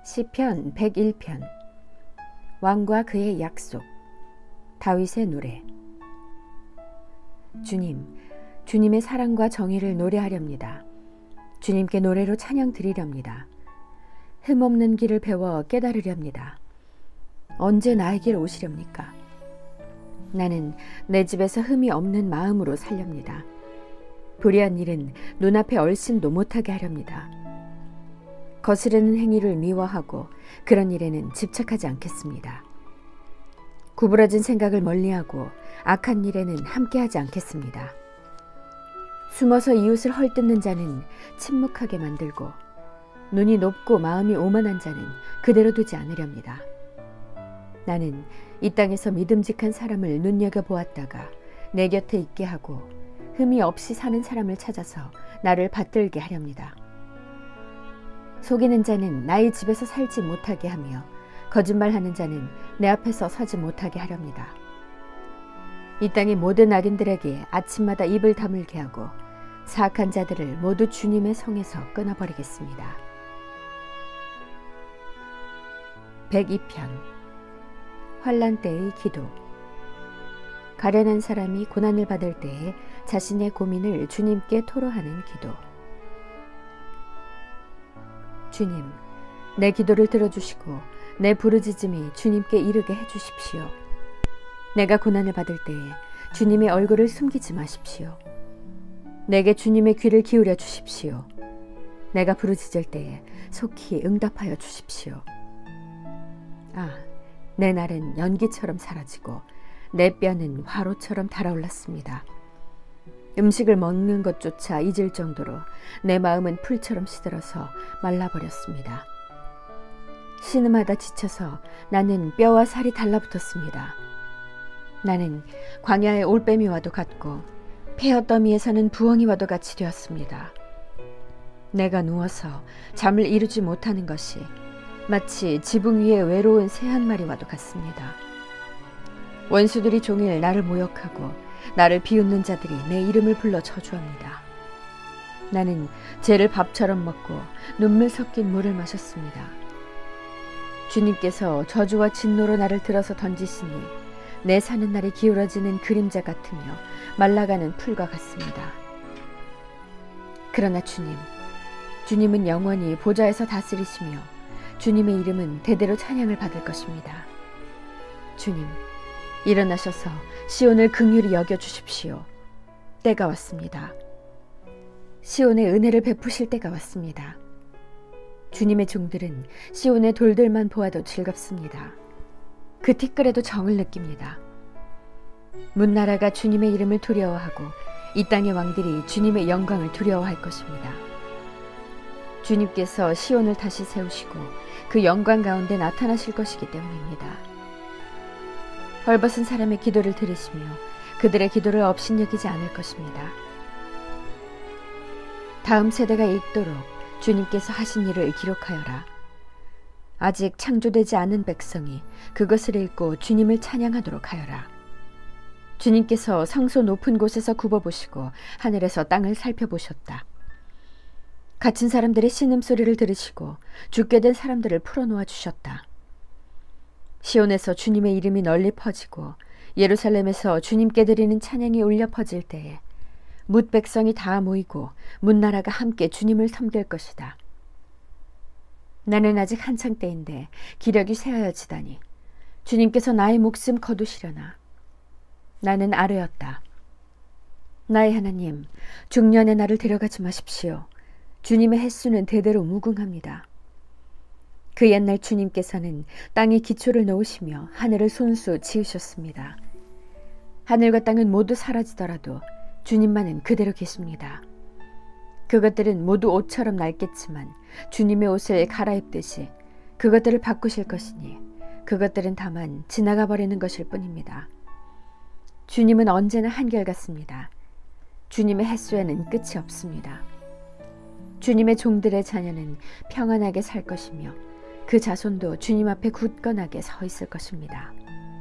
시편 101편 왕과 그의 약속. 다윗의 노래. 주님, 주님의 사랑과 정의를 노래하렵니다. 주님께 노래로 찬양 드리렵니다. 흠없는 길을 배워 깨달으렵니다. 언제 나에게로 오시렵니까? 나는 내 집에서 흠이 없는 마음으로 살렵니다. 불의한 일은 눈앞에 얼씬도 못하게 하렵니다. 거스르는 행위를 미워하고 그런 일에는 집착하지 않겠습니다. 구부러진 생각을 멀리하고 악한 일에는 함께하지 않겠습니다. 숨어서 이웃을 헐뜯는 자는 침묵하게 만들고 눈이 높고 마음이 오만한 자는 그대로 두지 않으렵니다. 나는 이 땅에서 믿음직한 사람을 눈여겨보았다가 내 곁에 있게 하고 흠이 없이 사는 사람을 찾아서 나를 받들게 하렵니다. 속이는 자는 나의 집에서 살지 못하게 하며 거짓말하는 자는 내 앞에서 서지 못하게 하렵니다. 이 땅의 모든 악인들에게 아침마다 입을 다물게 하고 사악한 자들을 모두 주님의 성에서 끊어버리겠습니다. 102편 환난 때의 기도. 가련한 사람이 고난을 받을 때에 자신의 고민을 주님께 토로하는 기도. 주님, 내 기도를 들어주시고 내 부르짖음이 주님께 이르게 해주십시오. 내가 고난을 받을 때에 주님의 얼굴을 숨기지 마십시오. 내게 주님의 귀를 기울여 주십시오. 내가 부르짖을 때에 속히 응답하여 주십시오. 내 날은 연기처럼 사라지고 내 뼈는 화로처럼 달아올랐습니다. 음식을 먹는 것조차 잊을 정도로 내 마음은 풀처럼 시들어서 말라버렸습니다. 신음하다 지쳐서 나는 뼈와 살이 달라붙었습니다. 나는 광야의 올빼미와도 같고 폐허더미에 사는 부엉이와도 같이 되었습니다. 내가 누워서 잠을 이루지 못하는 것이 마치 지붕 위에 외로운 새 한 마리와도 같습니다. 원수들이 종일 나를 모욕하고 나를 비웃는 자들이 내 이름을 불러 저주합니다. 나는 죄를 밥처럼 먹고 눈물 섞인 물을 마셨습니다. 주님께서 저주와 진노로 나를 들어서 던지시니 내 사는 날이 기울어지는 그림자 같으며 말라가는 풀과 같습니다. 그러나 주님은 영원히 보좌에서 다스리시며 주님의 이름은 대대로 찬양을 받을 것입니다. 주님, 일어나셔서 시온을 긍휼히 여겨주십시오. 때가 왔습니다. 시온의 은혜를 베푸실 때가 왔습니다. 주님의 종들은 시온의 돌들만 보아도 즐겁습니다. 그 티끌에도 정을 느낍니다. 문나라가 주님의 이름을 두려워하고 이 땅의 왕들이 주님의 영광을 두려워할 것입니다. 주님께서 시온을 다시 세우시고 그 영광 가운데 나타나실 것이기 때문입니다. 헐벗은 사람의 기도를 들으시며 그들의 기도를 업신여기지 않을 것입니다. 다음 세대가 읽도록 주님께서 하신 일을 기록하여라. 아직 창조되지 않은 백성이 그것을 읽고 주님을 찬양하도록 하여라. 주님께서 성소 높은 곳에서 굽어보시고 하늘에서 땅을 살펴보셨다. 갇힌 사람들의 신음소리를 들으시고 죽게 된 사람들을 풀어놓아 주셨다. 시온에서 주님의 이름이 널리 퍼지고 예루살렘에서 주님께 드리는 찬양이 울려 퍼질 때에 뭇 백성이 다 모이고 문나라가 함께 주님을 섬길 것이다. 나는 아직 한창 때인데 기력이 쇠하여지다니 주님께서 나의 목숨 거두시려나. 나는 아뢰었다. 나의 하나님, 중년의 나를 데려가지 마십시오. 주님의 횟수는 대대로 무궁합니다. 그 옛날 주님께서는 땅에 기초를 놓으시며 하늘을 손수 지으셨습니다. 하늘과 땅은 모두 사라지더라도 주님만은 그대로 계십니다. 그것들은 모두 옷처럼 낡겠지만 주님의 옷을 갈아입듯이 그것들을 바꾸실 것이니 그것들은 다만 지나가 버리는 것일 뿐입니다. 주님은 언제나 한결같습니다. 주님의 횟수에는 끝이 없습니다. 주님의 종들의 자녀는 평안하게 살 것이며 그 자손도 주님 앞에 굳건하게 서 있을 것입니다.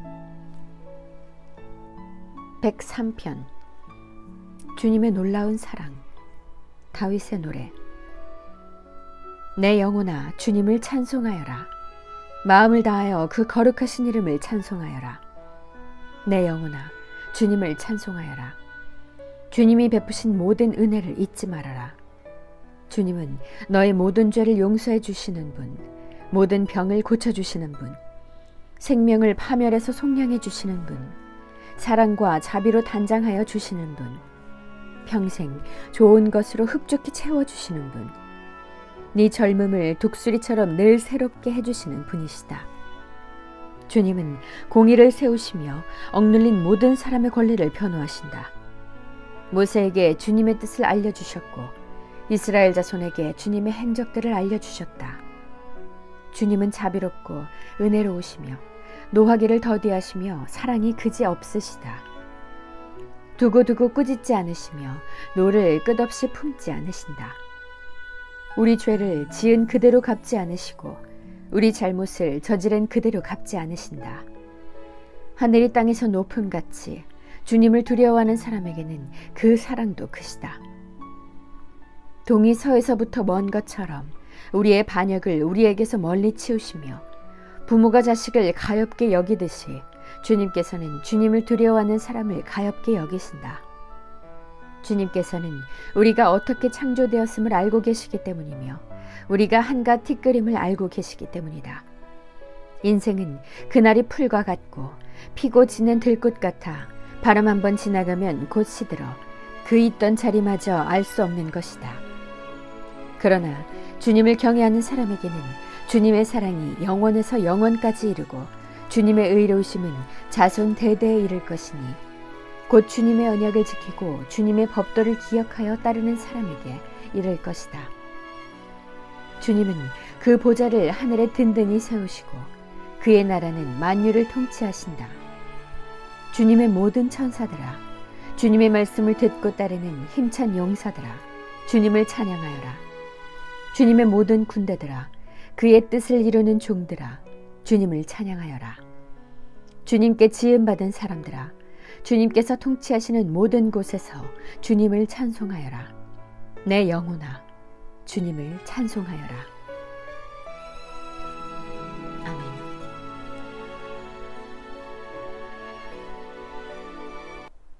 103편 주님의 놀라운 사랑. 다윗의 노래. 내 영혼아, 주님을 찬송하여라. 마음을 다하여 그 거룩하신 이름을 찬송하여라. 내 영혼아, 주님을 찬송하여라. 주님이 베푸신 모든 은혜를 잊지 말아라. 주님은 너의 모든 죄를 용서해 주시는 분, 모든 병을 고쳐주시는 분, 생명을 파멸해서 속량해 주시는 분, 사랑과 자비로 단장하여 주시는 분, 평생 좋은 것으로 흡족히 채워주시는 분, 네 젊음을 독수리처럼 늘 새롭게 해주시는 분이시다. 주님은 공의를 세우시며 억눌린 모든 사람의 권리를 변호하신다. 모세에게 주님의 뜻을 알려주셨고 이스라엘 자손에게 주님의 행적들을 알려주셨다. 주님은 자비롭고 은혜로우시며 노하기를 더디하시며 사랑이 그지없으시다. 두고두고 꾸짖지 않으시며 노를 끝없이 품지 않으신다. 우리 죄를 지은 그대로 갚지 않으시고 우리 잘못을 저지른 그대로 갚지 않으신다. 하늘이 땅에서 높음같이 주님을 두려워하는 사람에게는 그 사랑도 크시다. 동이 서에서부터 먼 것처럼 우리의 반역을 우리에게서 멀리 치우시며 부모가 자식을 가엾게 여기듯이 주님께서는 주님을 두려워하는 사람을 가엾게 여기신다. 주님께서는 우리가 어떻게 창조되었음을 알고 계시기 때문이며 우리가 한갓 티끌임을 알고 계시기 때문이다. 인생은 그날이 풀과 같고 피고 지는 들꽃 같아 바람 한번 지나가면 곧 시들어 그 있던 자리마저 알 수 없는 것이다. 그러나 주님을 경외하는 사람에게는 주님의 사랑이 영원에서 영원까지 이르고 주님의 의로우심은 자손 대대에 이를 것이니 곧 주님의 언약을 지키고 주님의 법도를 기억하여 따르는 사람에게 이를 것이다. 주님은 그 보좌를 하늘에 든든히 세우시고 그의 나라는 만유를 통치하신다. 주님의 모든 천사들아, 주님의 말씀을 듣고 따르는 힘찬 용사들아, 주님을 찬양하여라. 주님의 모든 군대들아, 그의 뜻을 이루는 종들아, 주님을 찬양하여라. 주님께 지음받은 사람들아, 주님께서 통치하시는 모든 곳에서 주님을 찬송하여라. 내 영혼아, 주님을 찬송하여라.